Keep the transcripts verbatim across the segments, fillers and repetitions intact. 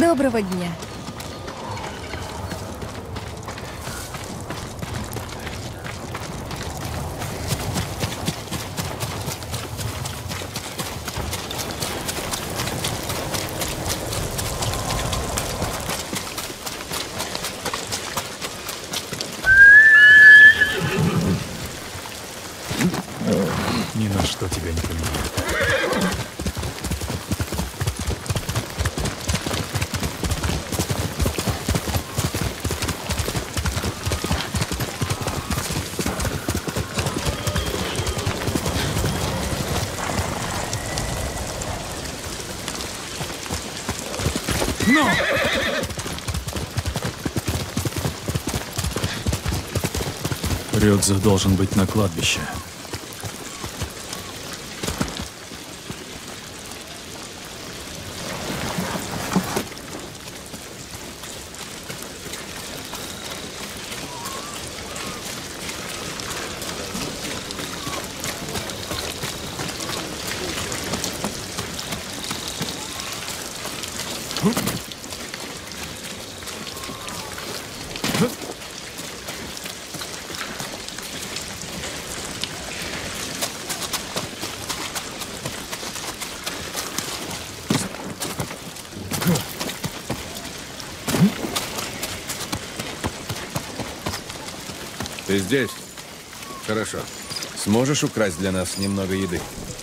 Доброго дня. Ни на что тебя не поменяет. Но! Рёдзе должен быть на кладбище. Ты здесь? Хорошо. Сможешь украсть для нас немного еды?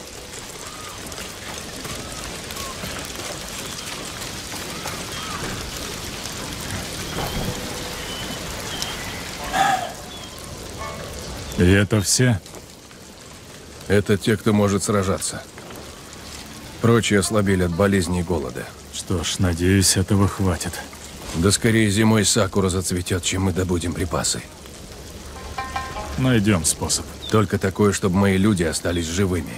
И это все? Это те, кто может сражаться. Прочие ослабели от болезни и голода. Что ж, надеюсь, этого хватит. Да скорее зимой сакура зацветет, чем мы добудем припасы. Найдем способ. Только такое, чтобы мои люди остались живыми.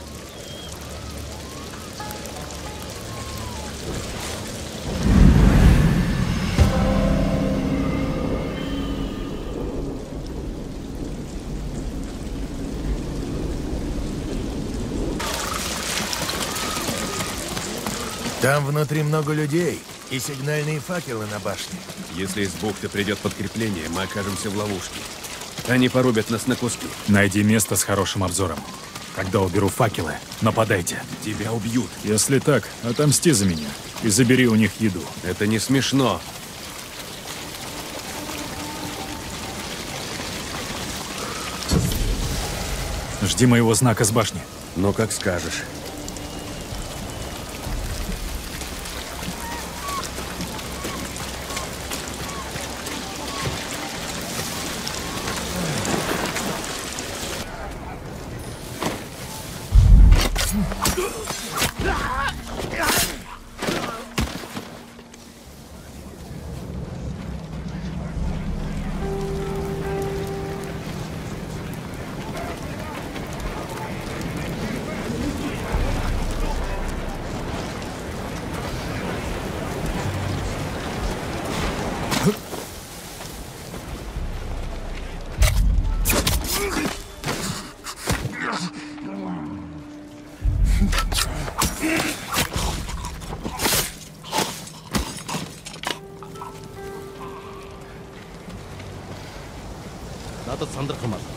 Там внутри много людей и сигнальные факелы на башне. Если из бухты придет подкрепление, мы окажемся в ловушке. Они порубят нас на куски. Найди место с хорошим обзором. Когда уберу факелы, нападайте. Тебя убьют. Если так, отомсти за меня и забери у них еду. Это не смешно. Жди моего знака с башни. Ну, как скажешь. надад сандрах юм аа.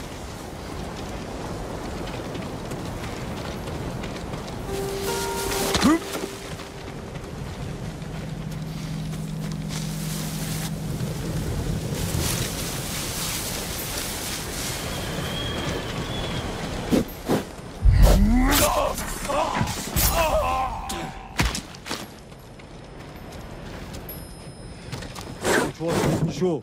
Шо?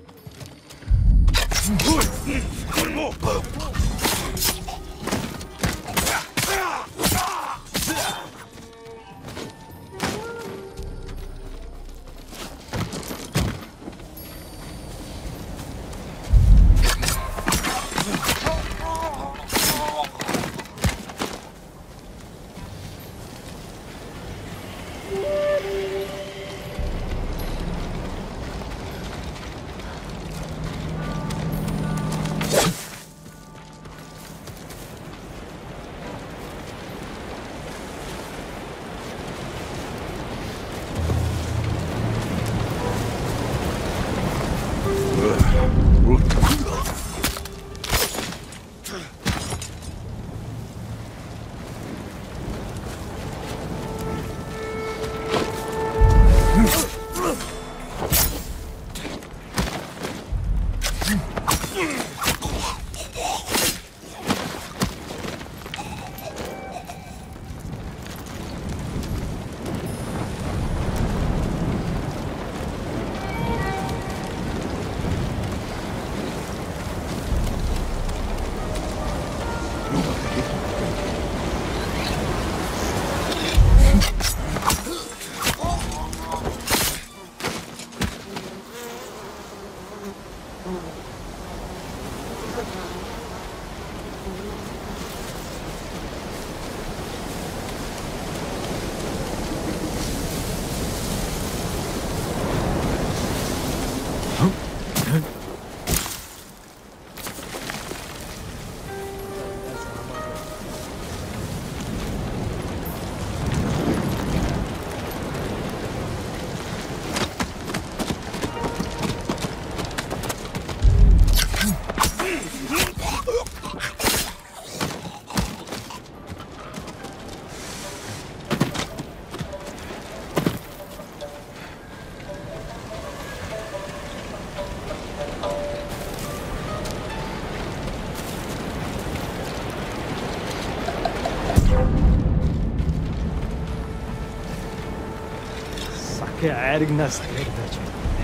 Sakhe айрыг нас гэрдэж.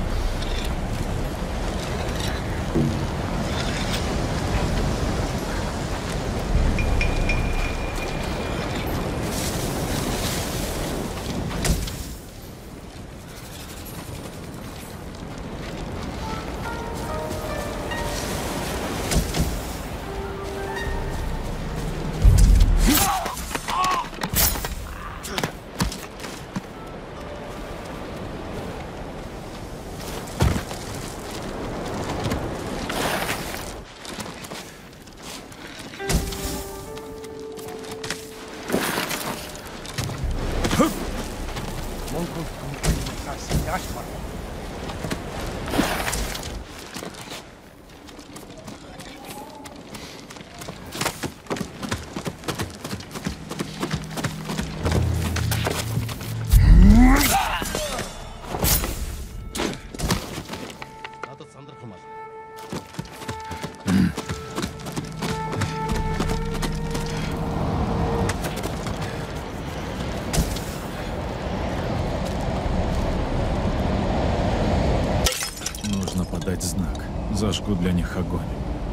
Нужно подать знак. Зажгу для них огонь.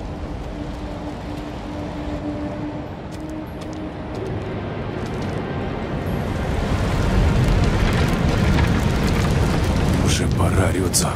Уже пора, Рюцо.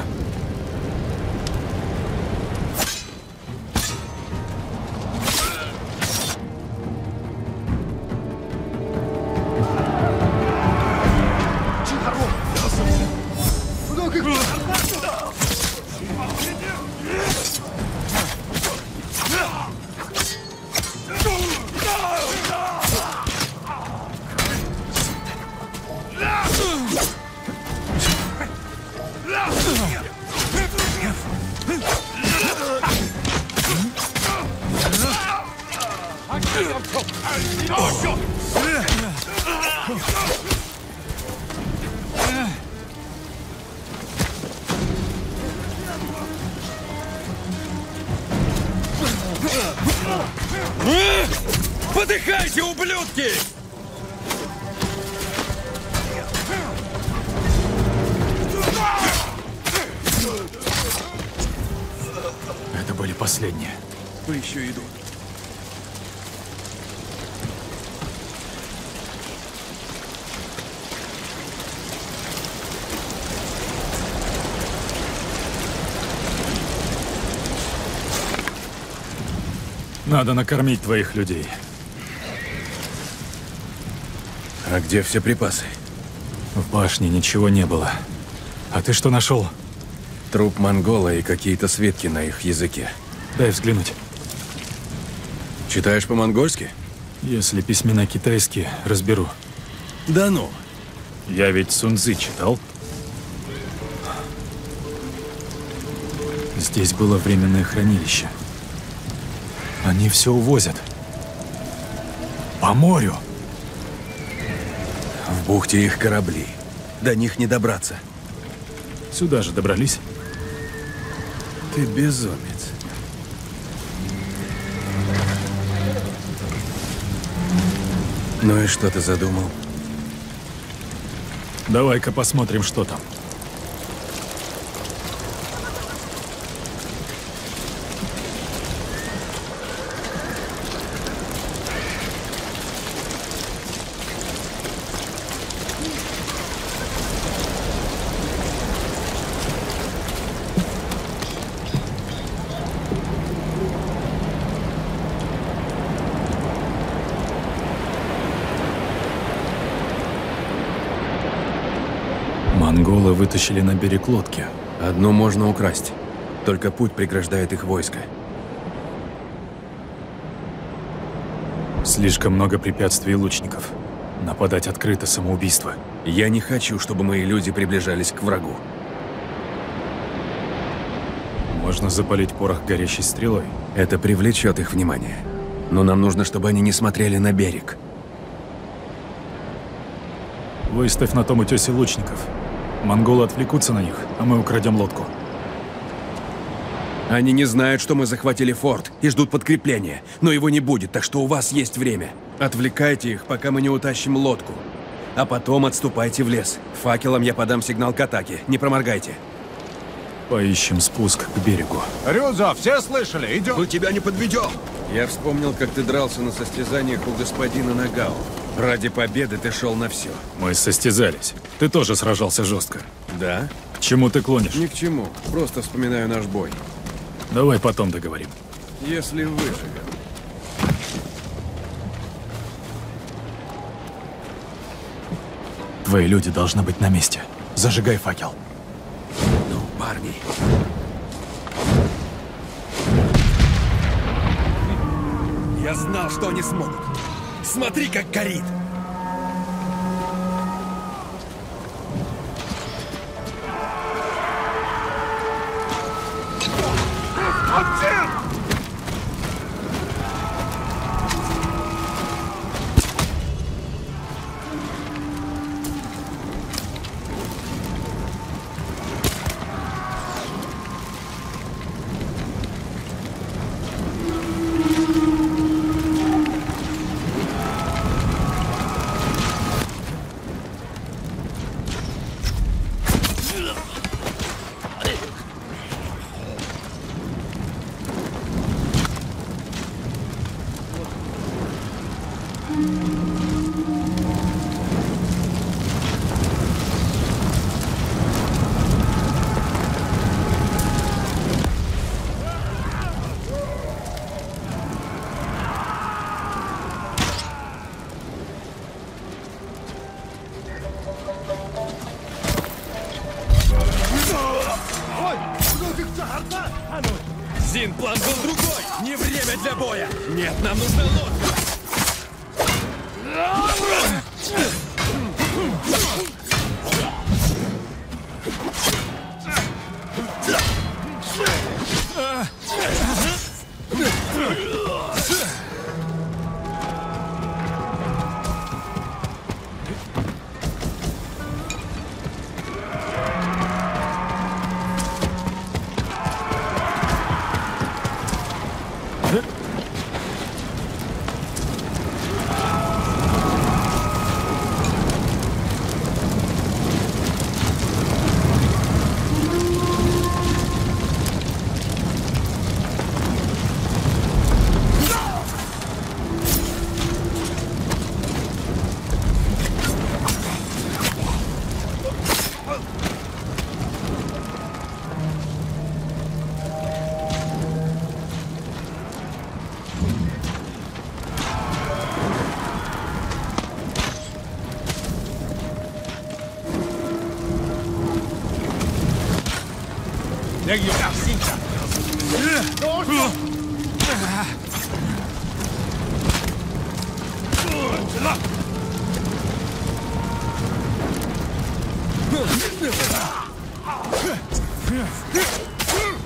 Подыхайте, ублюдки! Это были последние. Вы еще идут. Надо накормить твоих людей. А где все припасы? В башне ничего не было. А ты что нашел? Труп монгола и какие-то свитки на их языке. Дай взглянуть. Читаешь по-монгольски? Если письмена китайские, разберу. Да ну. Я ведь Сунцзы читал. Здесь было временное хранилище. Они все увозят. По морю. В бухте их корабли. До них не добраться. Сюда же добрались? Ты безумец. Ну и что ты задумал? Давай-ка посмотрим, что там. Монголы вытащили на берег лодки. Одну можно украсть. Только путь преграждает их войско. Слишком много препятствий и лучников. Нападать открыто — самоубийство. Я не хочу, чтобы мои люди приближались к врагу. Можно запалить порох горящей стрелой. Это привлечет их внимание. Но нам нужно, чтобы они не смотрели на берег. Выставь на том утёсе лучников. Монголы отвлекутся на них, а мы украдем лодку. Они не знают, что мы захватили форт и ждут подкрепления, но его не будет, так что у вас есть время. Отвлекайте их, пока мы не утащим лодку. А потом отступайте в лес. Факелом я подам сигнал к атаке, не проморгайте. Поищем спуск к берегу. Рюзо, все слышали? Идем. Мы тебя не подведем! Я вспомнил, как ты дрался на состязаниях у господина Нагао. Ради победы ты шел на все. Мы состязались. Ты тоже сражался жестко. Да? К чему ты клонишь? Ни к чему. Просто вспоминаю наш бой. Давай потом договорим. Если выживем. Твои люди должны быть на месте. Зажигай факел. Ну, парни. Я знал, что они смогут. Смотри, как горит! Зин, план был другой! Не время для боя! Нет, нам нужна лодка!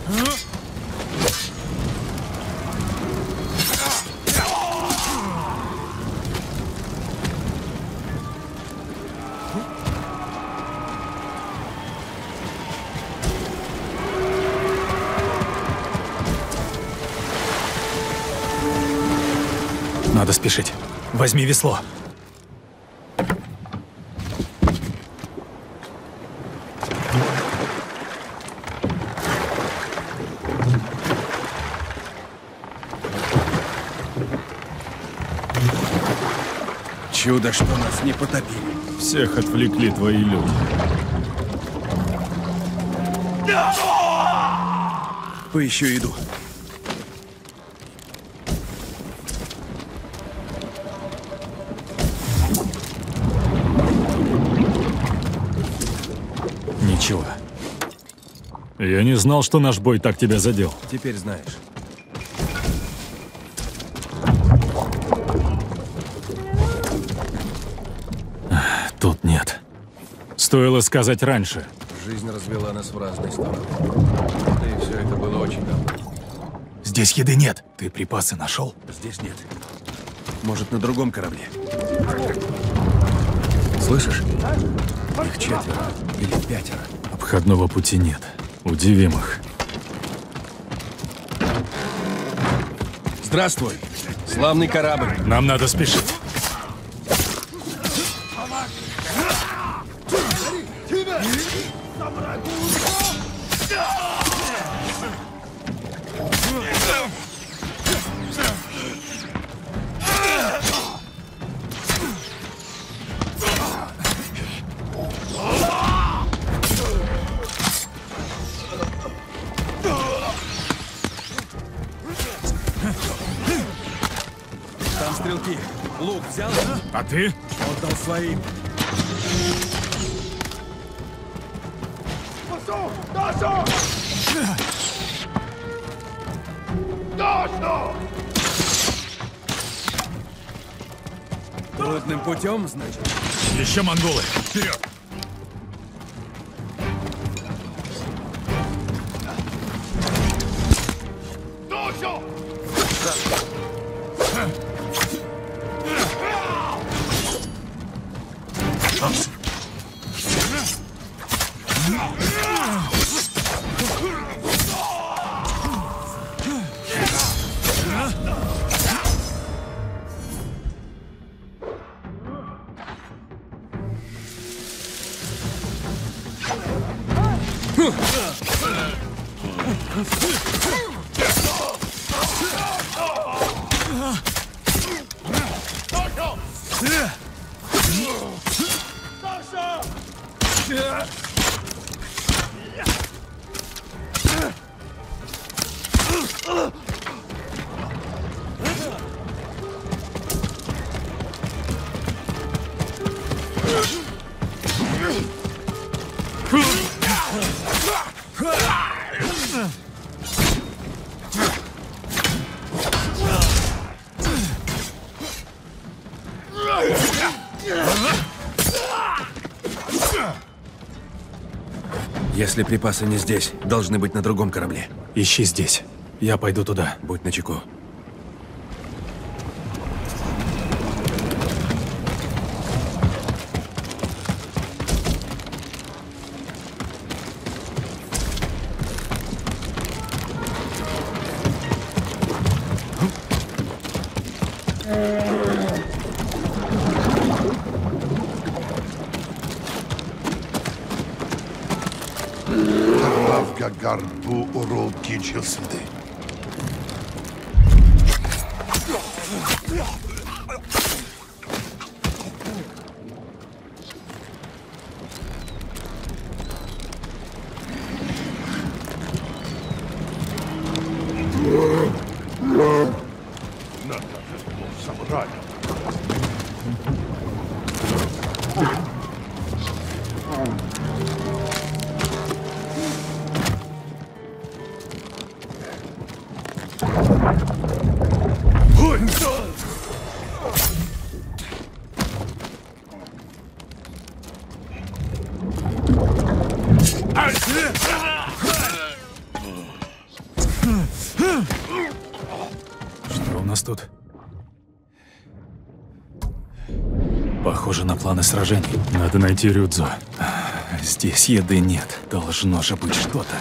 Надо спешить. Возьми весло. Чудо, что нас не потопили. Всех отвлекли твои люди. Поищу еду. Ничего. Я не знал, что наш бой так тебя задел. Теперь знаешь. Тут нет. Стоило сказать раньше. Жизнь развела нас в разные стороны. И все это было очень давно. Здесь еды нет. Ты припасы нашел? Здесь нет. Может, на другом корабле. Слышишь? Их четверо или пятеро. Обходного пути нет. Удивим их. Здравствуй. Славный корабль. Нам надо спешить. Там стрелки. Лук взял? А ты? Отдал своим. Трудным путем, значит? Еще монголы. Вперед! Если припасы не здесь, должны быть на другом корабле. Ищи здесь. Я пойду туда. Будь начеку. Ravgagar bu urul geçilsindi. Что у нас тут? Похоже на планы сражений. Надо найти Рюдзо. Здесь еды нет. Должно же быть что-то.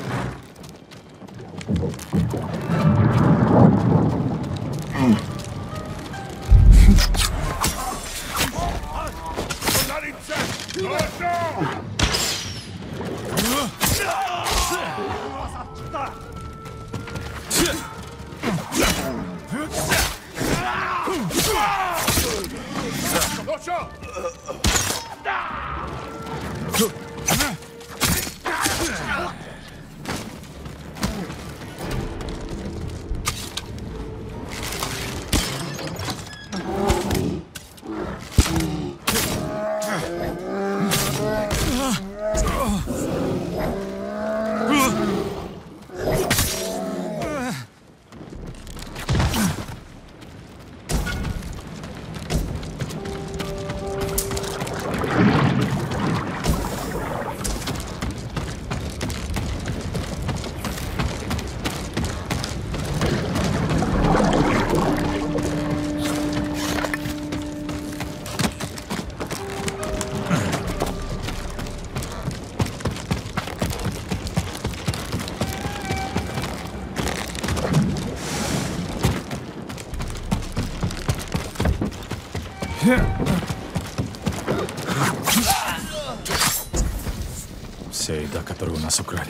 Вся еда, которую у нас украли.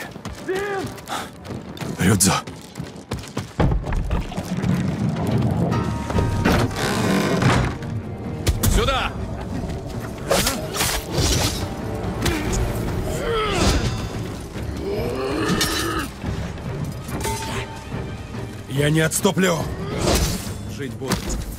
Рюдзо! Сюда! Я не отступлю. Жить буду.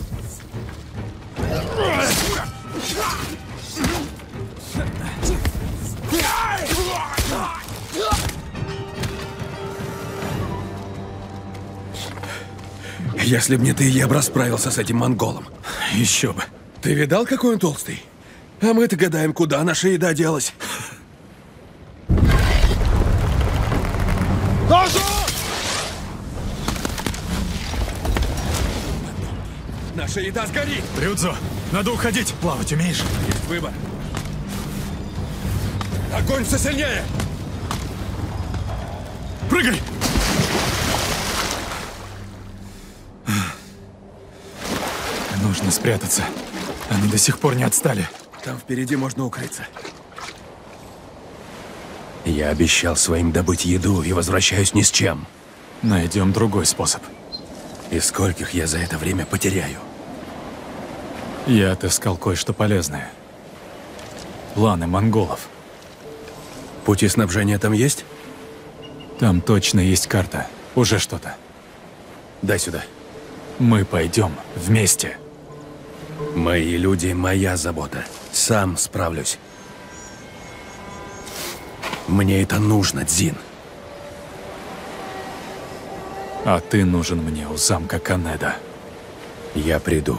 Если б не ты, я бы расправился с этим монголом. Еще бы. Ты видал, какой он толстый? А мы-то гадаем, куда наша еда делась. Наша еда сгорит! Рюдзо, надо уходить. Плавать умеешь? Есть выбор. Огонь все сильнее! Прыгай! Нужно спрятаться. Они до сих пор не отстали. Там впереди можно укрыться. Я обещал своим добыть еду и возвращаюсь ни с чем. Найдем другой способ. И скольких я за это время потеряю? Я отыскал кое-что полезное. Планы монголов. Пути снабжения там есть? Там точно есть карта. Уже что-то. Дай сюда. Мы пойдем вместе. Мои люди — моя забота. Сам справлюсь. Мне это нужно, Дзин. А ты нужен мне у замка Канеда. Я приду.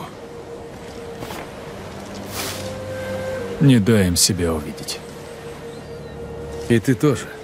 Не дай им себя увидеть. И ты тоже.